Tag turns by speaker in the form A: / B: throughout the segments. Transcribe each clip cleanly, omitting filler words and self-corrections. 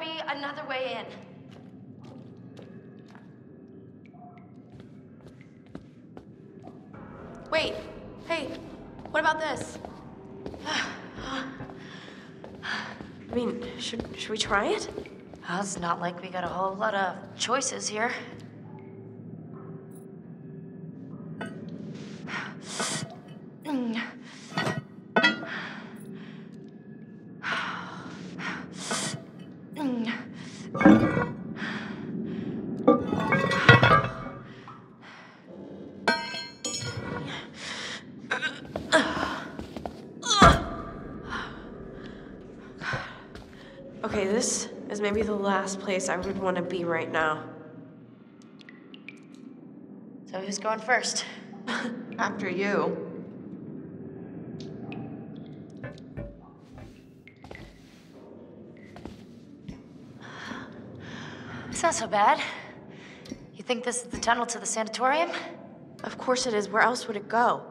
A: be another way in.
B: Wait, hey, what about this? I mean, should we try it?
A: Well, it's not like we got a whole lot of choices here.
B: Okay, this is maybe the last place I would want to be right now.
A: So who's going first?
C: After you.
A: It's not so bad. You think this is the tunnel to the sanatorium?
B: Of course it is. Where else would it go?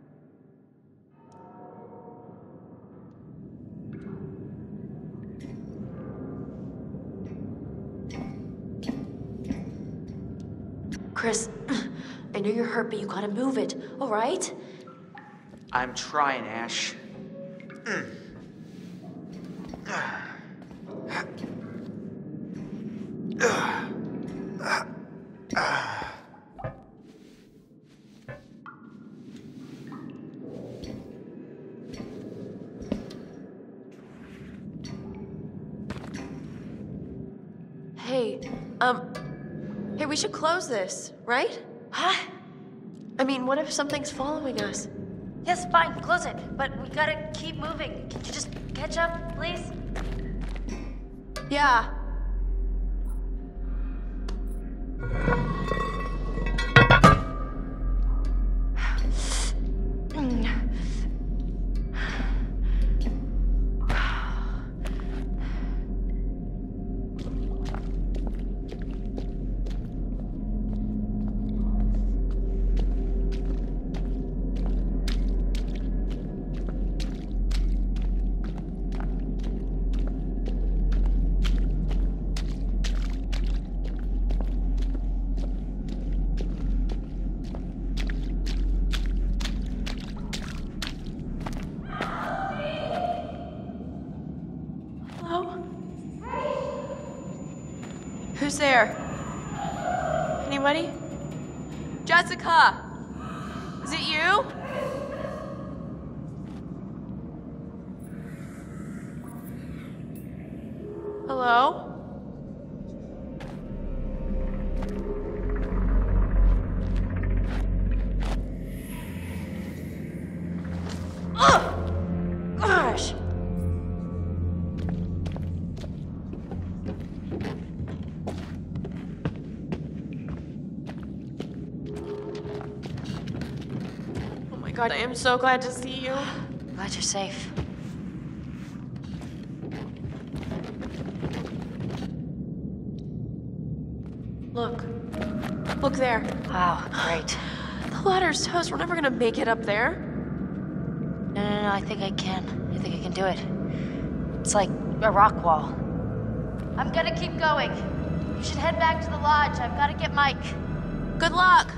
B: Chris, I know you're hurt, but you gotta move it, all right?
D: I'm trying, Ash.
B: Hey, hey, we should close this, right?
A: Huh?
B: I mean, what if something's following us?
A: Yes, fine, close it. But we gotta keep moving. Can you just catch up, please?
B: Yeah. Who's there? Anybody? Jessica! Is it you? Hello? Ugh! Gosh! God, I am so glad to see you.
A: Glad you're safe.
B: Look. Look there.
A: Wow, great.
B: The ladder's toast. We're never gonna make it up there.
A: No, I think I can. I think I can do it. It's like a rock wall. I'm gonna keep going. You should head back to the lodge. I've gotta get Mike.
B: Good luck!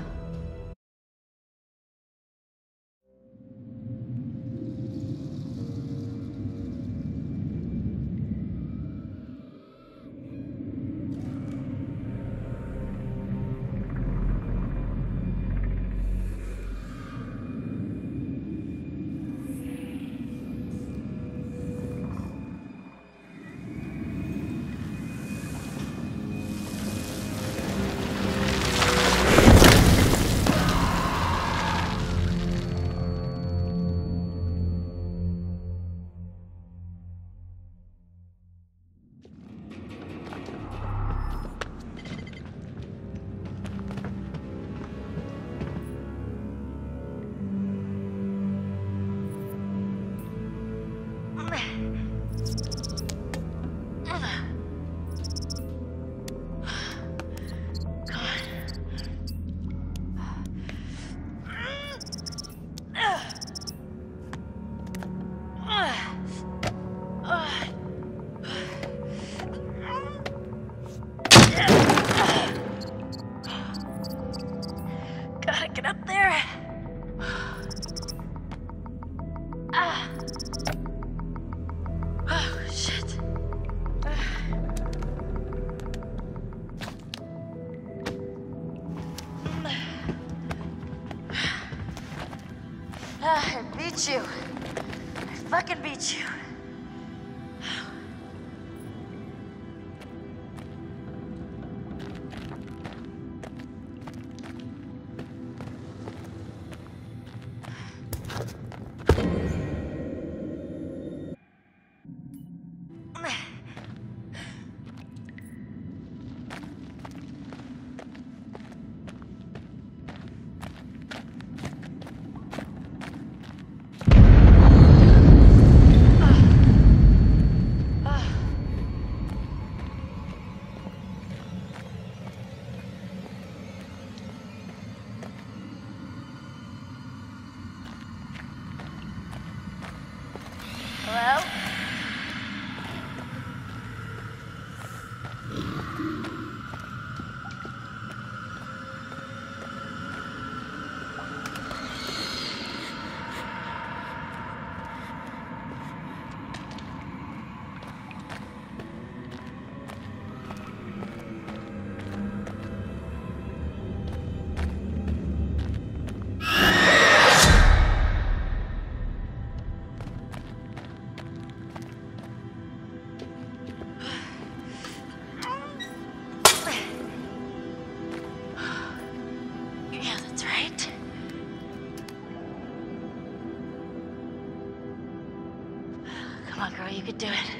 A: I beat you. I fucking beat you. Hello? Yeah, that's right. Come on, girl, you could do it.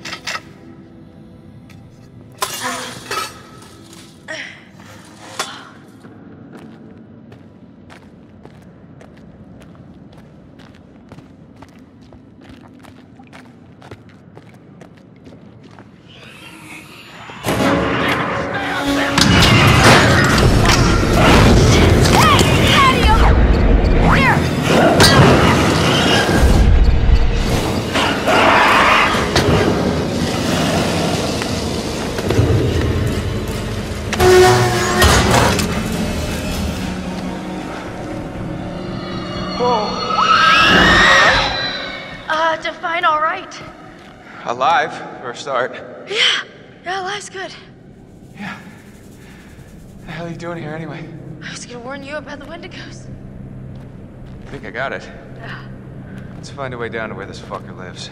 A: Define all right.
E: Alive, for a start.
A: Yeah, life's good.
E: Yeah. The hell are you doing here anyway?
A: I was gonna warn you about the Wendigos.
E: I think I got it. Let's find a way down to where this fucker lives.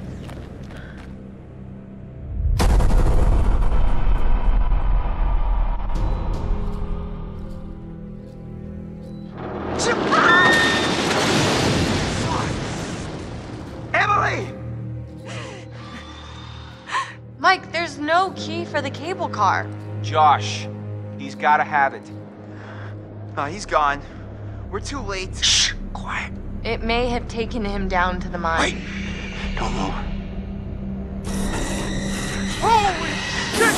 C: Mike, there's no key for the cable car.
D: Josh, he's gotta have it. He's gone. We're too late.
E: Shh! Quiet.
C: It may have taken him down to the mine.
E: Wait! Don't move.
D: Holy shit!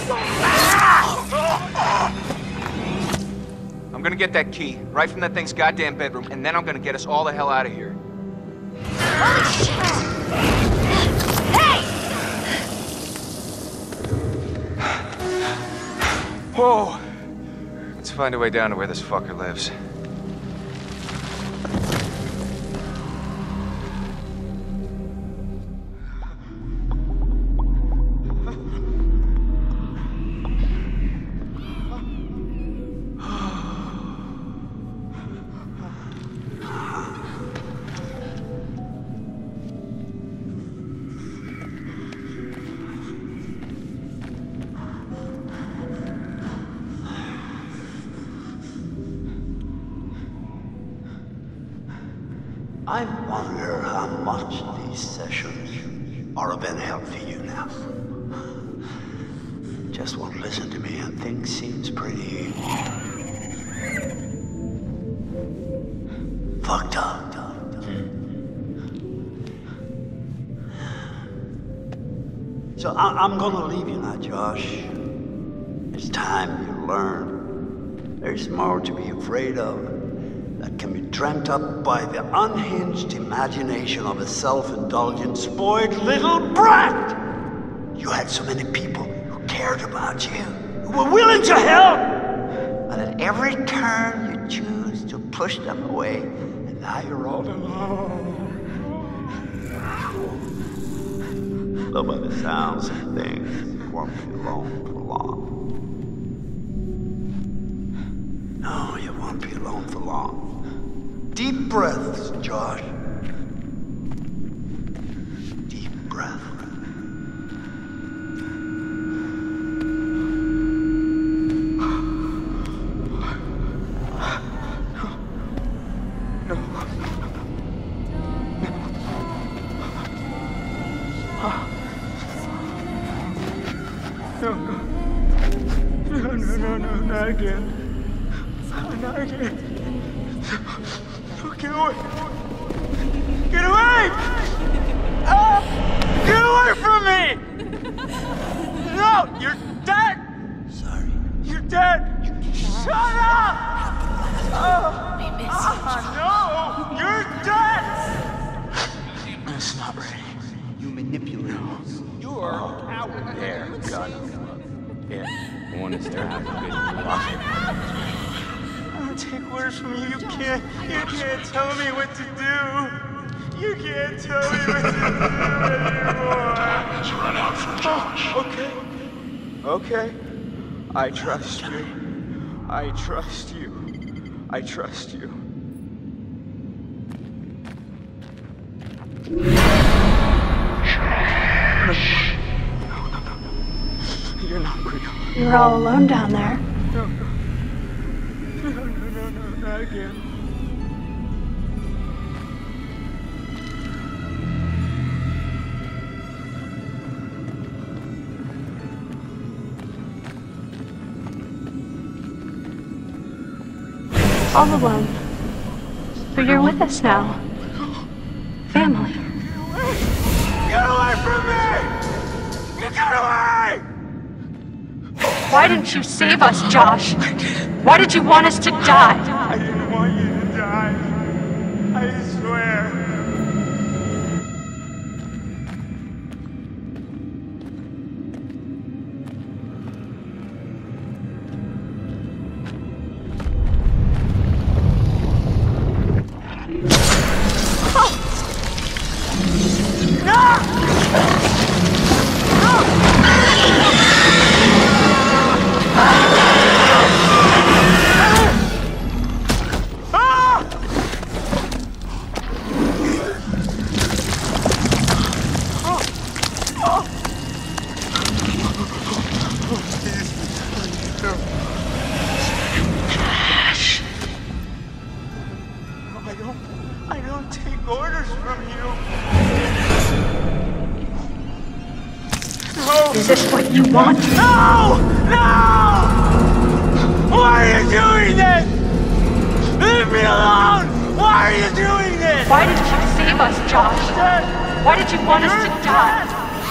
D: What the? I'm gonna get that key right from that thing's goddamn bedroom, and then I'm gonna get us all the hell out of here.
A: Holy shit! Hey!
E: Whoa! Let's find a way down to where this fucker lives.
F: I wonder how much these sessions are of any help to you now. Just won't listen to me and things seems pretty fucked up. So I'm gonna leave you now, Josh. It's time you learn. There's more to be afraid of that can be dreamt up by the unhinged imagination of a self-indulgent, spoiled little brat. You had so many people who cared about you, who were willing to help, and at every turn you choose to push them away, and now you're all alone. Though by the sounds of things, you won't be alone for long. No, you won't be alone for long. Deep Deep breaths, Josh. Deep breath.
D: No, not again. Not again. Get away! Get away! Get away from me! No, you're dead!
F: Sorry.
D: You're dead! Shut up!
B: We miss you.
D: No! You're dead!
F: It's not ready. You manipulate.
D: You're a coward.
E: There, gun. Yeah, the one that's turned out to be lost.
D: I don't take orders from you. You can't tell me what to do. You can't tell me what to do anymore.
G: Time has run out for Josh.
D: Okay. I trust you. I trust you. I trust you. No. You're not real.
B: You were all alone down there.
D: No, not again.
B: All alone. But you're with us now. Family.
D: Get away from me! Get away!
B: Why didn't you save us, Josh? Why did you want us to die?
D: I didn't want you to die. I swear. I don't take orders from you. No!
B: Is this what you want?
D: No! Why are you doing this? Leave me alone! Why are you doing this?
B: Why didn't you save us, Josh? Why did you want us to die?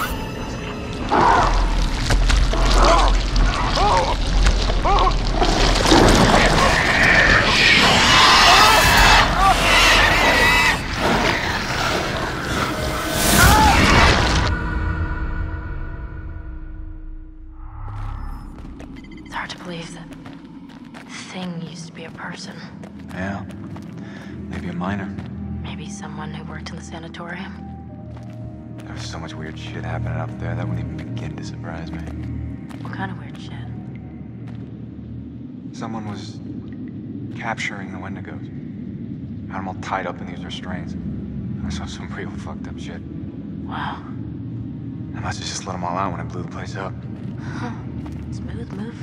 A: It's hard to believe that thing used to be a person.
E: Yeah, maybe a minor.
A: Maybe someone who worked in the sanatorium.
E: There was so much weird shit happening up there that wouldn't even begin to surprise me.
A: What kind of weird shit?
E: Someone was capturing the Wendigos. Had them all tied up in these restraints. I saw some real fucked up shit.
A: Wow.
E: I must have just let them all out when I blew the place up.
A: Smooth move.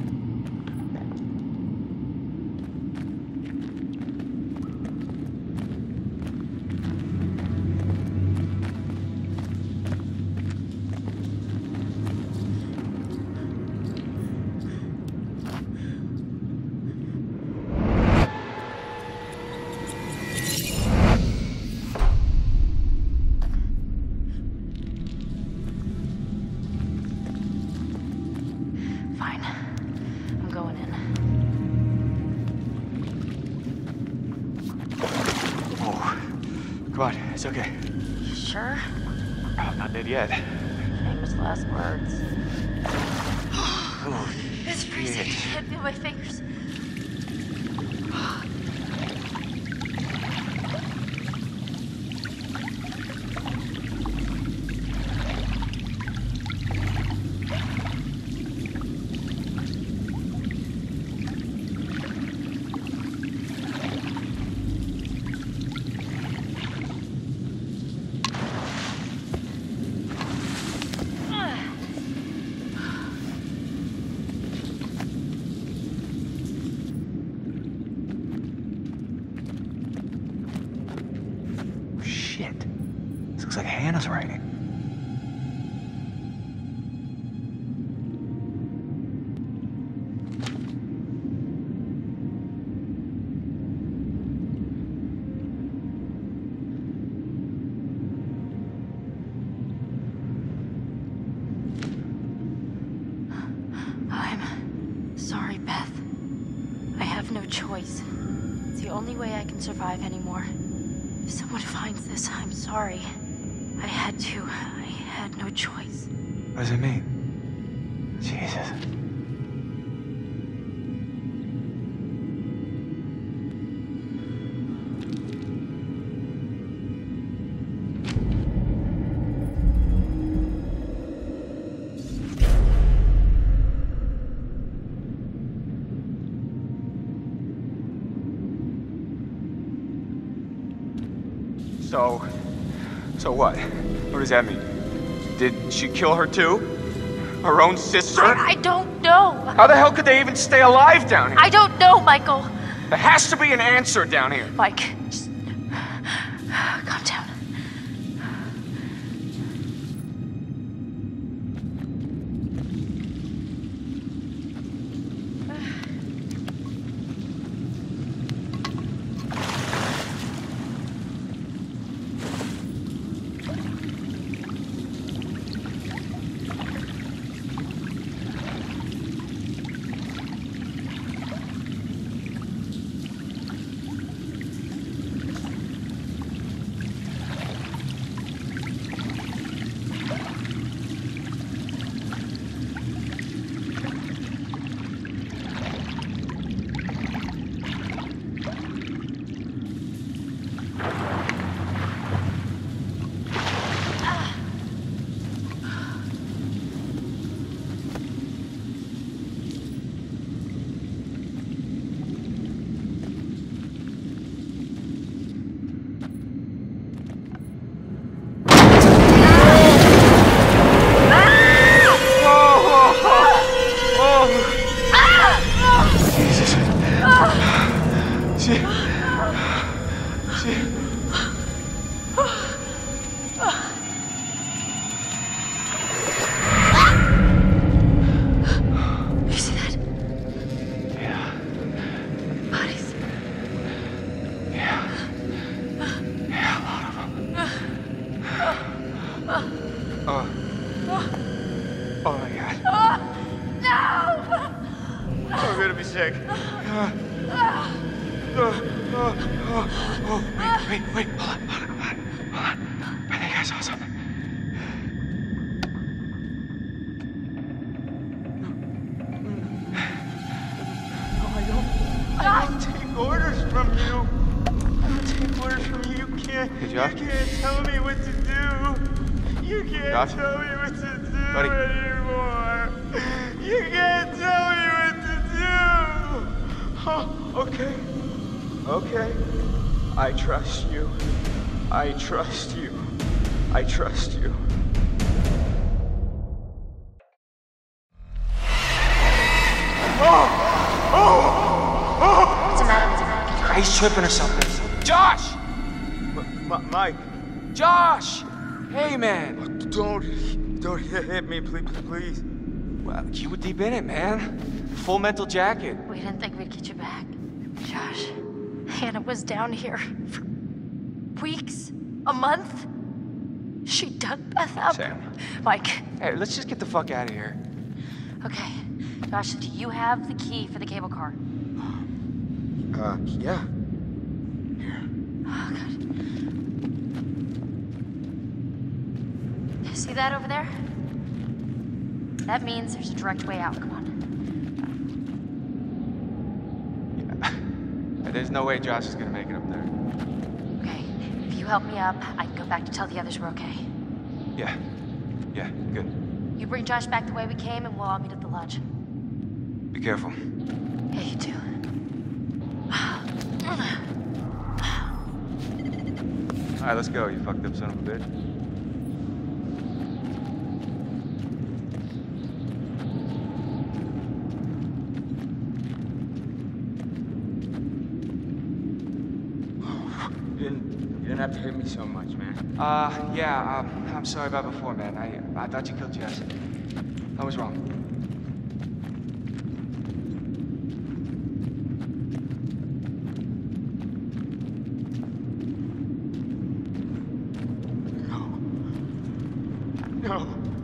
A: Fine. I'm going in.
E: Oh, come on, it's okay.
A: You sure?
E: Oh, I'm not dead yet.
A: Famous last words.
E: Oh,
A: It's freezing.
E: shit.
A: I can't feel my fingers.
E: Hannah's writing.
A: I'm sorry, Beth. I have no choice. It's the only way I can survive anymore. If someone finds this, I'm sorry. I had to. I had no choice.
E: What does it mean? Jesus. So what? What does that mean? Did she kill her too? Her own sister?
A: I don't know.
E: How the hell could they even stay alive down here?
A: I don't know, Michael.
E: There has to be an answer down here.
A: Mike, just calm down.
E: Oh my God.
A: No!
E: I'm gonna be sick. Wait, hold on. I think I saw something.
D: No, I don't take orders from you. I don't take orders from you.
E: Hey, Josh?
D: You can't tell me what to do. You can't
E: Josh?
D: tell me what to do
E: Buddy.
D: anymore. You can't tell me what to do. Oh, okay. I trust you. I trust you. I trust you.
B: What's the matter?
E: He's tripping or something. Josh!
D: Mike.
E: Josh! Hey, man.
D: Don't hit me, please.
E: Well, you were deep in it, man. Full mental jacket.
A: We didn't think we'd get you back. Josh, Hannah was down here for weeks, a month. She dug Beth up.
E: Sam.
A: Mike.
E: Hey, let's just get the fuck out of here.
A: Okay. Josh, do you have the key for the cable car?
D: Yeah.
A: Oh, God. You see that over there? That means there's a direct way out. Come on.
E: Yeah. There's no way Josh is gonna make it up there.
A: Okay. If you help me up, I can go back to tell the others we're okay.
E: Yeah, good.
A: You bring Josh back the way we came, and we'll all meet at the lodge.
E: Be careful.
A: Yeah, you too.
E: All right, let's go, you fucked up son of a bitch.
D: You didn't have to hit me so much, man.
E: Yeah, I'm sorry about before, man. I thought you killed Jess. I was wrong.
D: No.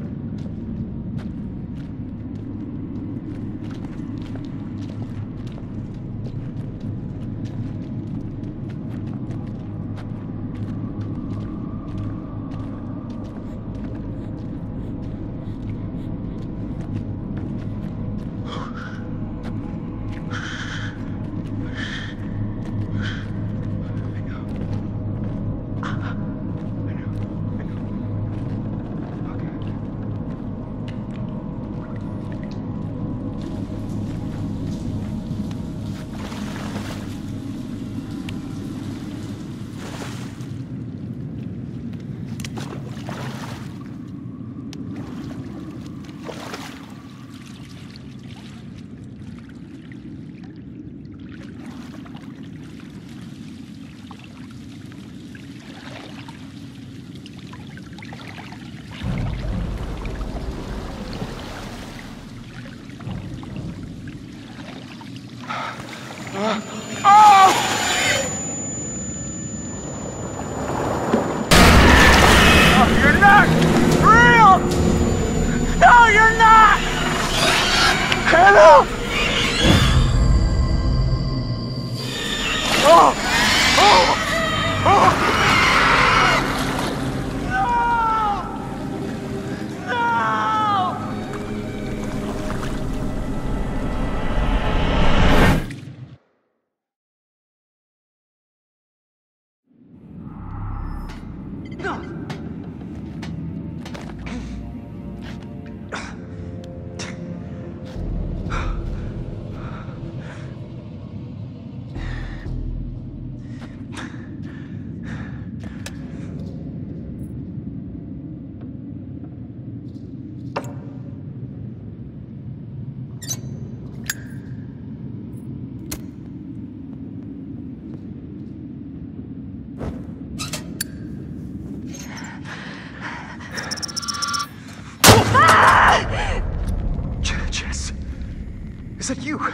E: Is that you?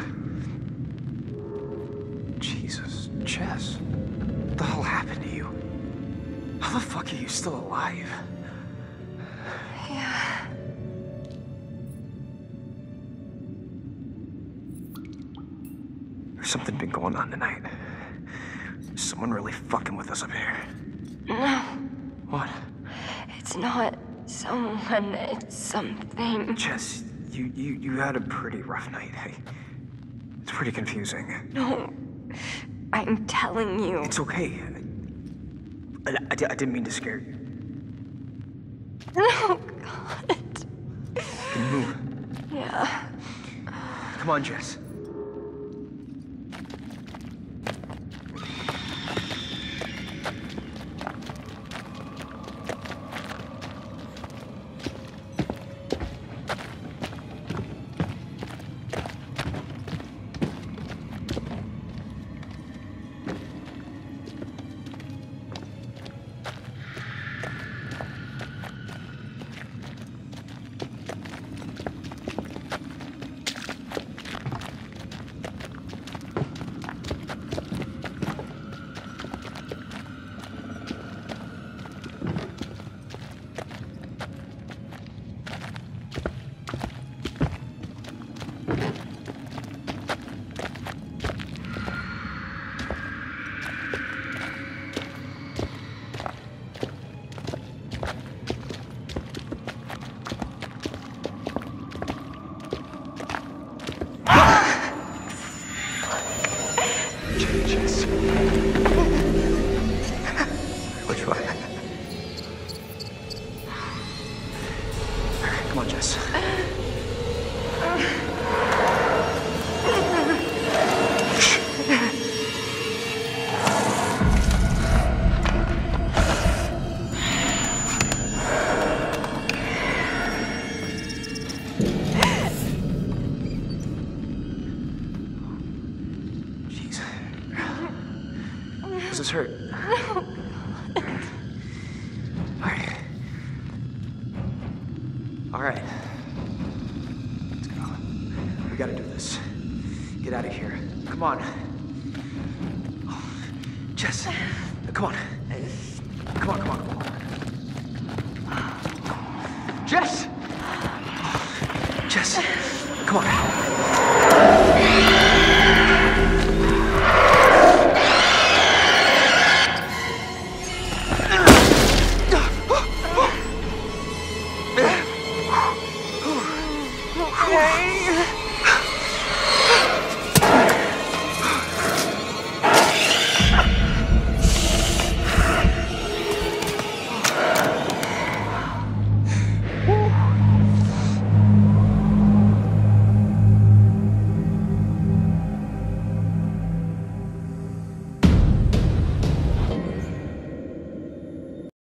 E: Jesus, Jess. What the hell happened to you? How the fuck are you still alive?
C: Yeah.
E: There's something been going on tonight. Is someone really fucking with us up here?
C: No.
E: What?
C: It's not someone, it's something.
E: Jess, you had a pretty rough night. It's pretty confusing.
C: No. I'm telling you.
E: It's okay. I didn't mean to scare you.
C: Oh, God.
E: Can you move?
C: Yeah.
E: Come on, Jess. Which way? Come on, Jess. Jeez. Does this hurt?
H: gotta do this. Get out of here. Come on. Jess, come on. Come on, come on, come on. Jess! Jess, come on.